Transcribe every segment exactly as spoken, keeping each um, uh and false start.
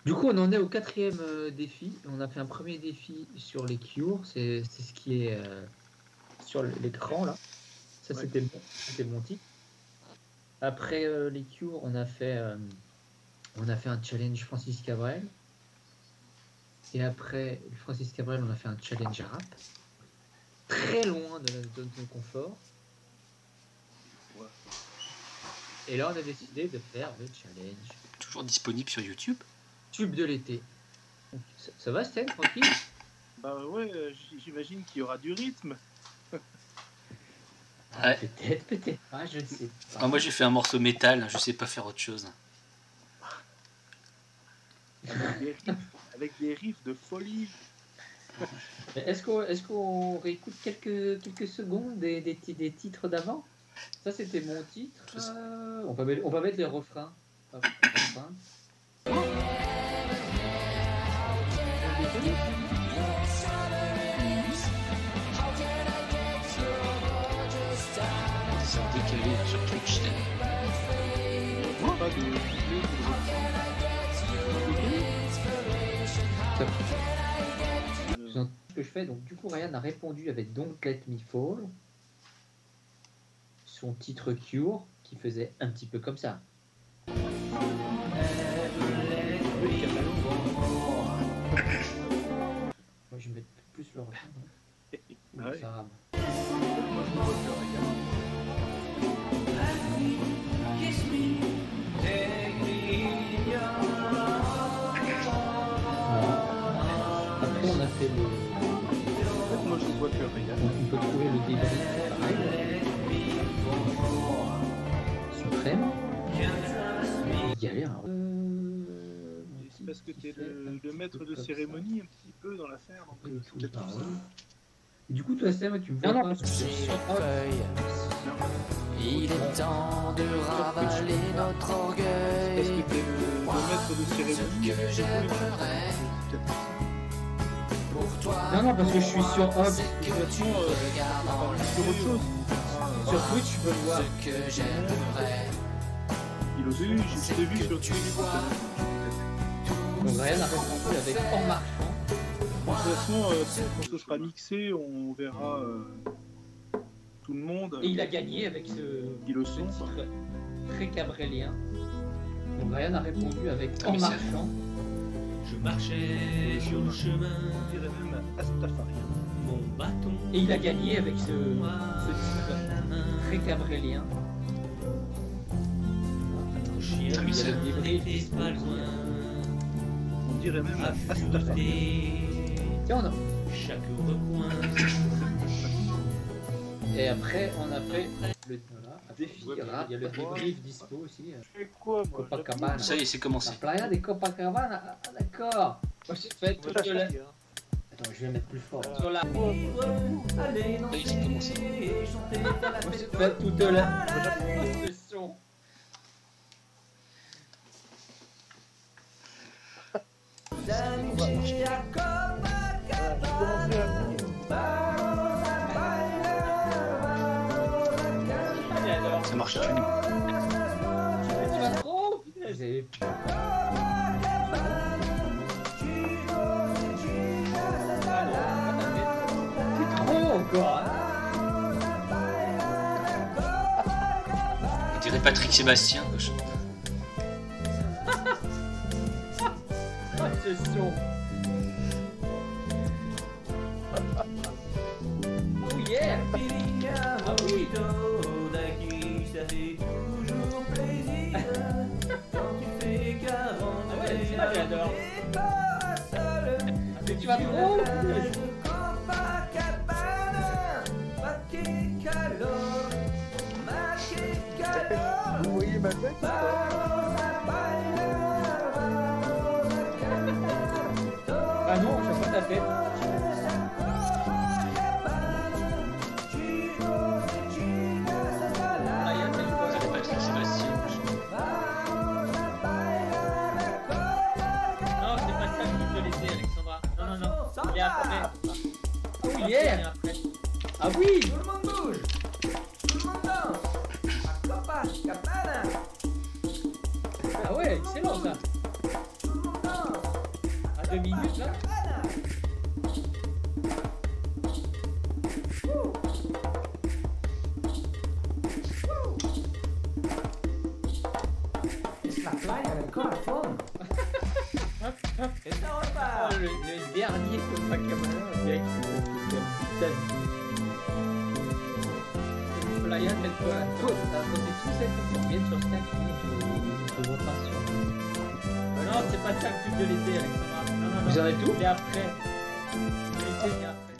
Du coup, on en est au quatrième euh, défi. On a fait un premier défi sur les cures. C'est ce qui est euh, sur l'écran là. Ça, ouais. c'était bon, c'était mon titre. Après euh, les cures, on a fait euh, on a fait un challenge Francis Cabrel. Et après Francis Cabrel, on a fait un challenge rap. Très loin de la zone de confort. Ouais. Et là, on a décidé de faire le challenge. Toujours disponible sur YouTube. Tube de l'été. Ça, ça va, Stan, tranquille? Bah ouais, euh, j'imagine qu'il y aura du rythme. Ah, ouais. Peut-être, peut-être pas, je ne sais pas. Ah, moi j'ai fait un morceau métal, je sais pas faire autre chose. Avec des riffs, avec des riffs de folie. Est-ce qu'on est-ce qu'on réécoute quelques, quelques secondes des, des, des titres d'avant? Ça, c'était mon titre. Euh, on, peut mettre, on va mettre les refrains. Hop, les refrains. C'est décalé sur Twitch. Ce que je fais, donc du coup Ryan a répondu avec Don't Let Me Fall, son titre Cure, qui faisait un petit peu comme ça. Moi je vais mettre plus le refrain. Ah ouais. Ça rame. Après on a fait le... En fait, moi je vois que rien. On peut trouver le débrief pareil. Suprême. Il y a l'air... Euh... C'est parce que t'es le, le maître de cérémonie un petit peu dans l'affaire. Donc euh, c'est peut-être ça. Du coup, toi, Sam, tu me vois non, pas non, il est temps de ravaler notre orgueil. Parce que t'es le, le maître de cérémonie. Que j'aimerais pour toi. Non, non, parce que je suis sur Hop. C'est que tu regardes en Sur autre chose. Sur Twitch, je peux le voir. Ce que j'aimerais. Il aussi, je t'ai vu sur tu vois. Donc, Ryan a répondu avec En marchant. De toute façon, euh, quand ce sera mixé, on verra euh, tout le monde. Et il a gagné avec ce, le ce son, titre très cabrélien. Donc Ryan a répondu avec En marchant. Je marchais sur le chemin, on dirait même Astafarien. Mon bâton. Et il a gagné avec ce, ce titre très cabrélien. Mon chien n'était pas loin. On dirait même Astafarien. Tiens, on a... Chaque recoin. Et après, on a fait le voilà, défi rap. Il y a le débrief dispo aussi. Je fais quoi, moi? Copacabana. Ça y est, c'est commencé. La playa de Copacabana. Ah, d'accord. Moi, j'ai fait toute la... Attends, je vais mettre plus fort. Sur la... Allez, non, c'est commencé. Moi, j'ai fait toute la... Le son. Ça marche plus. Tu vas trop. J'ai... C'est trop encore. On dirait Patrick Sébastien. Ce son. Oh yeah. Ah oui. Ça fait toujours plaisir quand tu fais Ah ouais, qu'avancer. ça j'adore. Mais tu vas trop. Vous voyez ma tête? Ah non, je vois pas ta tête. Ryan, t'as eu quoi? C'est Patrick Sébastien. Non, c'est pas ça que je te laissais, Alexandra. Non, non, non. Il est après. Oh yeah. Ah oui. Tout le monde bouge. Tout le monde danse. À Copacabana. Ah ouais, excellent ça. Tout le monde danse. deux minutes là. La playa del corazón. Et ça repart. Ah, le, le dernier Copacabana, on dirait qu'il faut faire toute sa vie. Playa del Corazon. C'est tout ça qui viennent sur Skype, on te repart sur. Bah non, c'est pas ça le truc de l'été, Alexandra. Non, non, non. Vous en êtes où? C'est après. L'été, c'est après.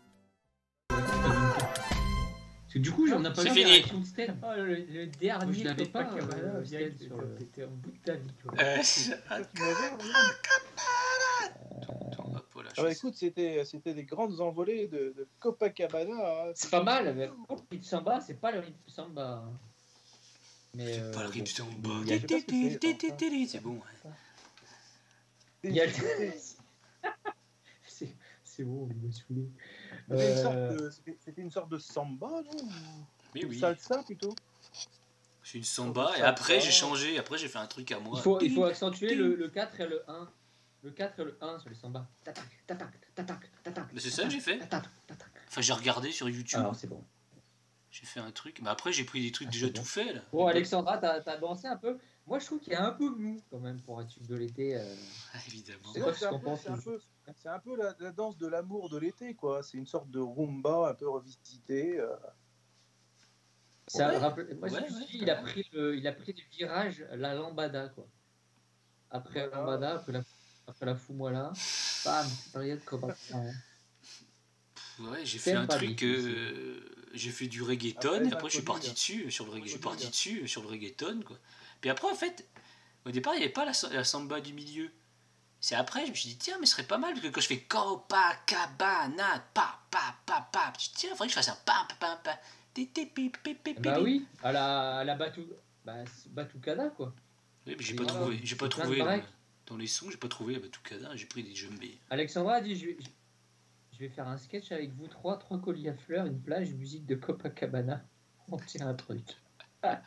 Parce que du coup, on n'a pas C'est vu fini. la réaction de Stel. Oh, le, le dernier Moi, je l'avais pas, Copacabana, euh, on dirait Stel que sur le- t'étais au bout de ta vie, quoi. Euh, C'est toi qui m'avais, Aurélien Attends, hop, voilà, Ah bah je- écoute, c'était c'était des grandes envolées de, de Copacabana. Hein. C'est pas mal, mais le rythme samba, c'est pas le rythme samba. Mais C'est euh, pas le bon. rythme de Il y a- Je sais pas ce que c'est, C'est bon. ouais. Il y a le- C'est c'est bon, il m'a saoulé. C'était une, sorte Euh, de- c'était- c'était une sorte de samba, non Mais Ou oui, salsa plutôt. c'est une samba et Samba. après j'ai changé, après j'ai fait un truc à moi. Il faut, il faut accentuer le, le quatre et le un. Le quatre et le un sur les samba. Tatac, tatac, tatac, tatac. Mais c'est ça que j'ai fait. Tatac, tatac. Enfin j'ai regardé sur YouTube, Alors c'est bon. j'ai fait un truc, mais après j'ai pris des trucs Ah, déjà c'est bon. tout faits là. Bon, Alexandra, t'as as dansé un peu. Moi, je trouve qu'il y a un peu mou quand même pour un tube de l'été. euh. Ah, évidemment. C'est Ouais, quoi ce c'est un qu'on peu- pense, c'est un le peu, c'est un peu la, la danse de l'amour de l'été, quoi. C'est une sorte de rumba un peu revisité. euh. Ça Ouais. rappelle- Moi, je Ouais, me suis ouais, dit, il a pris le, il a pris le virage, la lambada, quoi. Après la Voilà. lambada, après la, après la fous-moi-là, bam, période Copacabana. Ouais, j'ai fait T'aimes un pas truc, Vicky, euh, j'ai fait du reggaeton, Après, et après je suis l'inconnu, parti là. dessus, sur le reggae, je suis L'inconnu, parti là. dessus, sur le reggaeton, quoi. Puis après, en fait, au départ, il n'y avait pas la, la samba du milieu. C'est après, je me suis dit, tiens, mais ce serait pas mal, parce que quand je fais Copacabana, pa, pa, pa, pa, je me suis dit, tiens, il faudrait que je fasse un pa, pa, pa, pa, ti, ti, pi, pi, pi, pi, Bah pi. oui, à la, à la Batu, bah, c'est Batucada, quoi. Oui, mais j'ai Et pas voilà, trouvé, j'ai pas plein de trouvé dans, breaks. dans les sons, j'ai pas trouvé la batucada, j'ai pris des djembés. Alexandra a dit, je vais, je vais faire un sketch avec vous trois, trois colliers à fleurs, une plage, musique de Copacabana. On tient un truc. Ah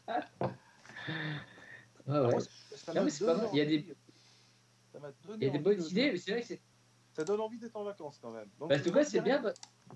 ouais. Moi, ça- ça Non, m'a mais c'est donné pas mal. Il y a des- envie- ça m'a donné Il y a des envie bonnes de- idées, mais c'est vrai que c'est. Ça donne envie d'être en vacances quand même. Donc, Bah, en tout cas, c'est bien. bah,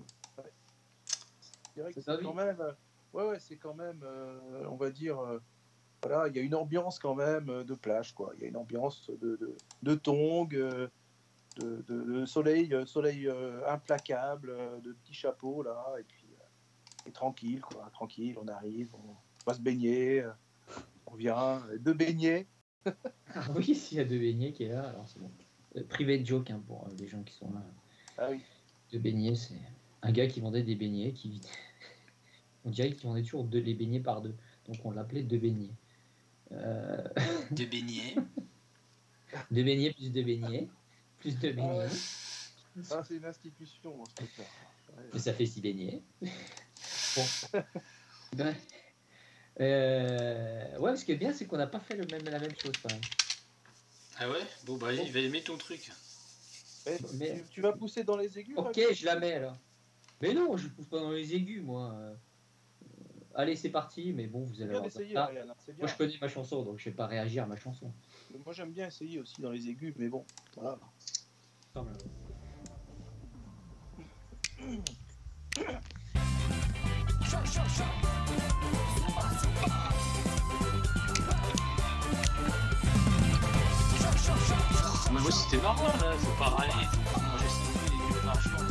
Je dirais que Ça c'est donne quand même. euh, Ouais, ouais, c'est quand même, euh, on va dire, euh, voilà, il y a une ambiance quand même euh, de plage, quoi. Il y a une ambiance de, de, de tongs, euh, de, de, de soleil, euh, soleil euh, implacable, euh, de petits chapeaux, là, et puis euh, et tranquille, quoi. Tranquille, on arrive, on va se baigner, euh, on vient, euh, de baigner. Ah oui, s'il y a deux beignets qui est là, alors c'est bon. Euh, privé joke hein, pour euh, les gens qui sont là. Ah oui. De beignets, c'est un gars qui vendait des beignets. Qui... On dirait qu'il vendait toujours deux, les beignets par deux. Donc on l'appelait deux beignets. Euh... De beignets. deux beignets plus deux beignets. Plus deux beignets. Ah, c'est une institution, ce truc-là. Ouais. Mais ça fait six beignets. Bon. Ouais. Euh... ouais, ce qui est bien, c'est qu'on n'a pas fait le même, la même chose quand même. Ah ouais. Bon bah vas-y, va aimer ton truc. Eh, Mais- tu, tu vas pousser dans les aigus, Ok, là, je la mets alors. Mais non, je pousse pas dans les aigus, moi. Euh, Allez, c'est parti, mais bon, vous C'est allez bien voir. d'essayer, Ah, Ariane, c'est bien. moi, je connais ma chanson, donc je vais pas réagir à ma chanson. Moi, j'aime bien essayer aussi dans les aigus, mais bon, voilà. Mais moi c'était marrant là, faut pas râler. Moi j'ai senti les vieux marchands.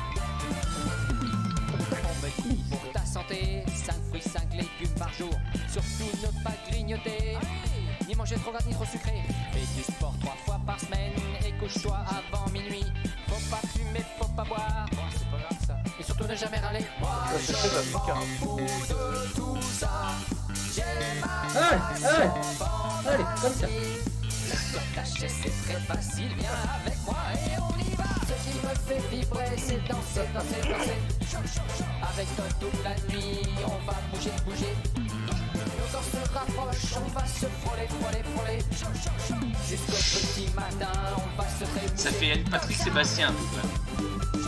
On me dit pour ta santé, cinq fruits, cinq légumes par jour. Surtout ne pas grignoter, ni manger trop gras ni trop sucré. Fais du sport trois fois par semaine et couche-toi avant minuit. Faut pas fumer, faut pas boire, bon, c'est pas grave ça. Et surtout ne jamais râler. Moi c'est très je m'en africain. fous de tout ça. J'ai ma Allez, allez, allez, comme ça. Lâcher c'est très facile, viens avec moi et on y va. Ce qui me fait vibrer c'est danser, danser, danser. Avec toi toute la nuit, on va bouger, bouger. Nos corps se rapprochent, on va se frôler, frôler, frôler. Jusqu'au petit matin, on va se réunir. Ça fait Anne Patrick Sébastien un peu quand même.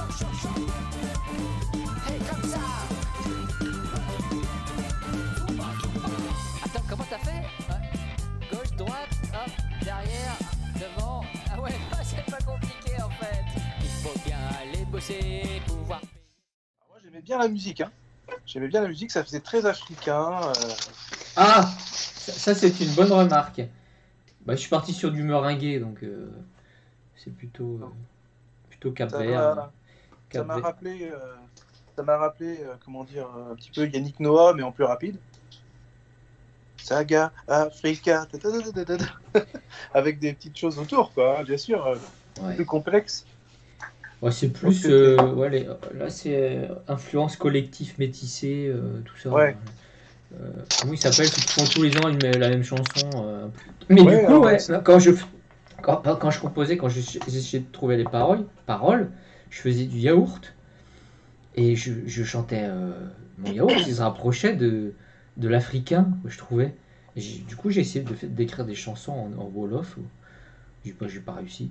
Hey, comme ça. Attends, comment t'as fait? Ouais. Gauche, droite, hop, derrière, devant. Ah ouais, c'est pas compliqué. pousser, pouvoir. Moi, j'aimais bien la musique. Hein. J'aimais bien la musique, ça faisait très africain. Euh... Ah, ça, ça, c'est une bonne remarque. Bah, je suis parti sur du meringué, donc euh, c'est plutôt, euh, plutôt Ça Cap-Vert. m'a Cap ça m'a rappelé, euh, ça m'a rappelé euh, comment dire, un petit peu Yannick Noah, mais en plus rapide. Saga Africa, ta, ta, ta, ta, ta, ta. Avec des petites choses autour, quoi, hein, bien sûr, euh, Ouais. plus complexe. Ouais, c'est plus, Donc, euh, ouais, les- là c'est euh, influence collectif métissé, euh, tout ça. Ouais. Euh, comment ils s'appellent ceux qui font tous les ans une- la même chanson. euh. Mais Ouais, du coup, alors, ouais, c'est- quand je quand, quand je composais, quand je- j'essayais de trouver les paroles, paroles, je faisais du yaourt et je, je chantais euh, mon yaourt, il se rapprochait de de l'africain, je trouvais. Et j'ai- du coup, j'ai essayé de fait- d'écrire des chansons en, en wolof. J'ai pas, j'ai pas réussi.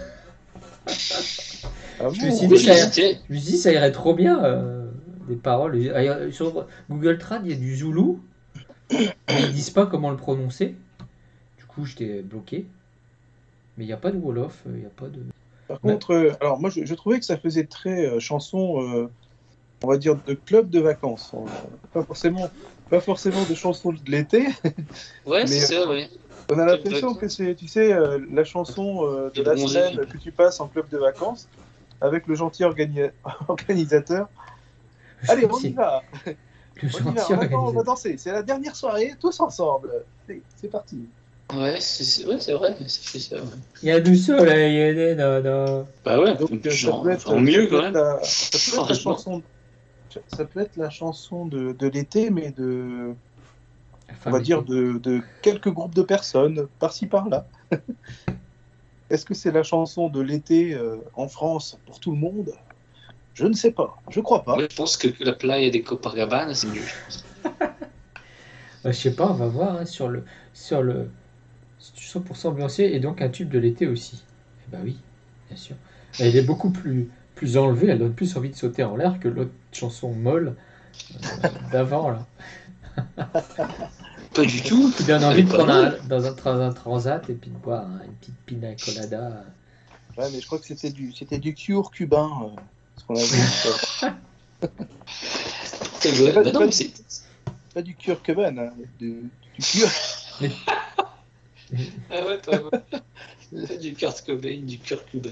Ah Je bon, me suis Moi, dit, ça, j'hésitais. je me suis dit, ça irait trop bien, euh, des paroles. Euh, Sur Google Trad, il y a du Zoulou, mais ils disent pas comment le prononcer. Du coup, j'étais bloqué. Mais il n'y a pas de Wolof, il n'y a pas de. Par contre, euh, alors moi je, je trouvais que ça faisait très euh, chanson, euh, on va dire, de club de vacances. On- pas forcément, pas forcément de chansons de l'été. Ouais, Mais, c'est ça, ouais. On a Club de l'impression vacances. que c'est, tu sais, euh, la chanson euh, de De la bronzer. semaine que tu passes en club de vacances avec le gentil organi- organisateur. Allez, on y C'est va. le On y va. gentil On va, on va organisateur. danser. C'est la dernière soirée, tous ensemble. Allez, c'est parti. Ouais, c'est c'est- ouais, c'est vrai, ça fait ça. Ouais. Il y a du soleil et des nanas. Bah ouais, Donc euh, ça genre, peut être, enfin, mieux ça peut quand être même. la, ça peut être la Heureusement. chanson. Ça peut être la chanson de, de l'été, mais de, Enfin, on va mais- dire de, de quelques groupes de personnes, par-ci par-là. Est-ce que c'est la chanson de l'été euh, en France pour tout le monde? Je ne sais pas. Je crois pas. Moi, je pense que la playa des Copacabana, c'est mieux. Bah, je sais pas, on va voir hein, sur le sur le cent pour cent ambiancé et donc un tube de l'été aussi. Eh bah oui, bien sûr. Elle est beaucoup plus plus enlevée, elle donne plus envie de sauter en l'air que l'autre chanson molle euh, d'avant là. Pas du tout. Qui donne Elle envie est de pas prendre un, mal. dans un, tra- un transat et puis de boire hein, une petite pina colada. Ouais, mais je crois que c'était du, c'était du cure cubain. euh, ce qu'on avait. euh, Quel vrai. pas- Bah non, pas- mais c'est. pas du cure cubain, hein, du, du cure. Ah ouais, pas vrai. Du Kurt Cobain, du Kurt Cobain.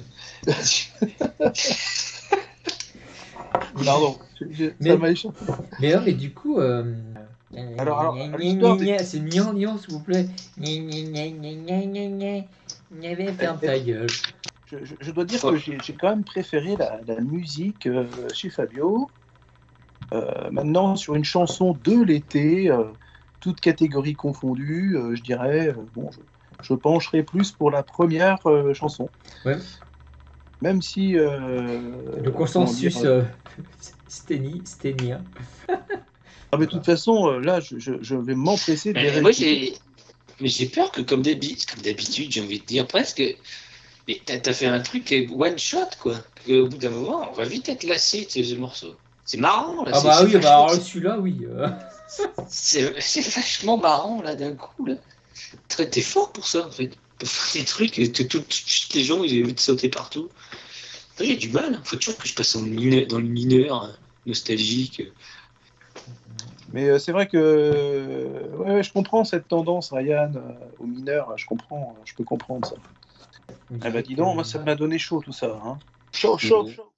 Pardon. je- je- Mais- Ça m'a échappé. Mais non, mais du coup. euh, Alors, alors, gna, gna, l'histoire gna, des- gna, c'est mignon, mignon, s'il vous plaît. Gna, gna, gna, gna, gna, gna, gna. Gna, gna, ferme ta gueule. Je, je- je dois dire que j'ai j'ai quand même préféré la, la musique euh, chez Fabio. Euh, maintenant, sur une chanson de l'été, euh, toute catégorie confondue, euh, je dirais, euh, bon, je, je pencherai plus pour la première euh, chanson. Ouais. Même si. euh, Le comment consensus dire, euh, sténi, sténien. Ah, mais de toute façon, euh, là, je, je- je vais m'empresser de les Mais moi, réécouter. j'ai. Mais j'ai peur que, comme d'habitude, comme d'habitude, j'ai envie de dire presque. Mais t'as t'as fait un truc qui est one shot, quoi. Que, au bout d'un moment, on va vite être lassé de ce, ce morceau. C'est marrant, là. Ah c'est- bah c'est oui, bah vachement- alors celui-là, oui. euh. C'est c'est vachement marrant, là, d'un coup, là. Très- T'es fort pour ça, en fait. Pour faire des trucs, et tout- tout- tout- les gens, ils ont envie de sauter partout. Il y a du mal. hein. Faut toujours que je passe en mineur- dans le mineur, euh, nostalgique. Mais euh, c'est vrai que euh, ouais, ouais, je comprends cette tendance, Ryan, euh, aux mineurs. Je comprends, je peux comprendre ça. Ah bah dis donc, moi ça m'a donné chaud tout ça. Hein. Chaud, chaud, chaud.